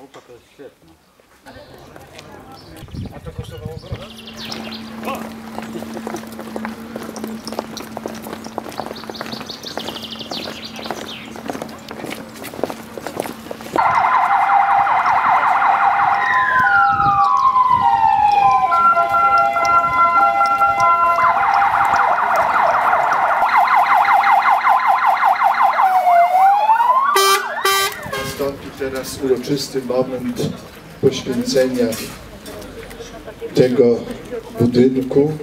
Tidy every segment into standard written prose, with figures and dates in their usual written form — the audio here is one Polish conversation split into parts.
Nauka to jest świetna. A to kosztowało grosz? Nastąpi teraz uroczysty moment poświęcenia tego budynku.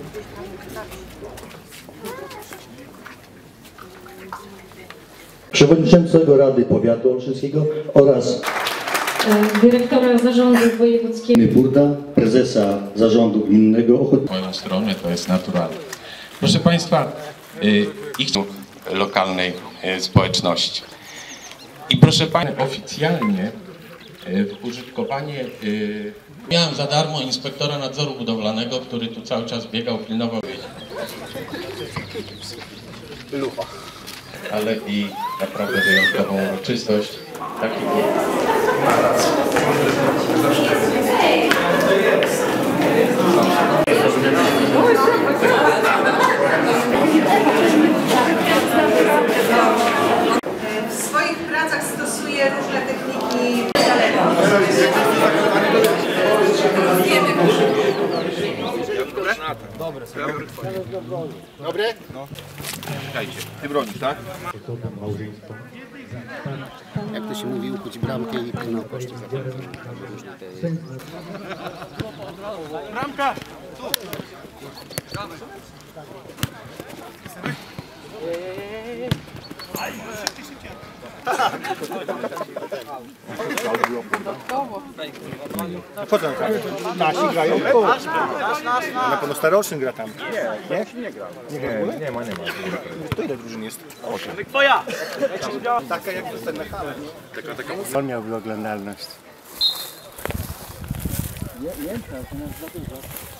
Przewodniczącego Rady Powiatu Olsztyńskiego oraz dyrektora Zarządu Wojewódzkiego Burda, prezesa Zarządu Gminnego Ochotniczego. Moją stronę to jest naturalne. Proszę Państwa, ich lokalnej społeczności. I proszę Państwa, oficjalnie w użytkowanie miałem za darmo inspektora nadzoru budowlanego, który tu cały czas biegał, pilnował. Lufa. Ale i naprawdę wyjątkową uroczystość. Taki W swoich pracach stosuje różne techniki. Dobre? No. Czekajcie, ty bronisz, tak? Jak to się mówi, ukuć bramkę i pilną koszty. Bramka! Co tam gra? Nasi grają? Na pewno Staroszyn gra tam. Nie? Nie gra. Nie ma. To ile drużyn jest? 8. Twoja! Taka jak to na hale. On miałby oglądalność. Jęka, to nas za dużo.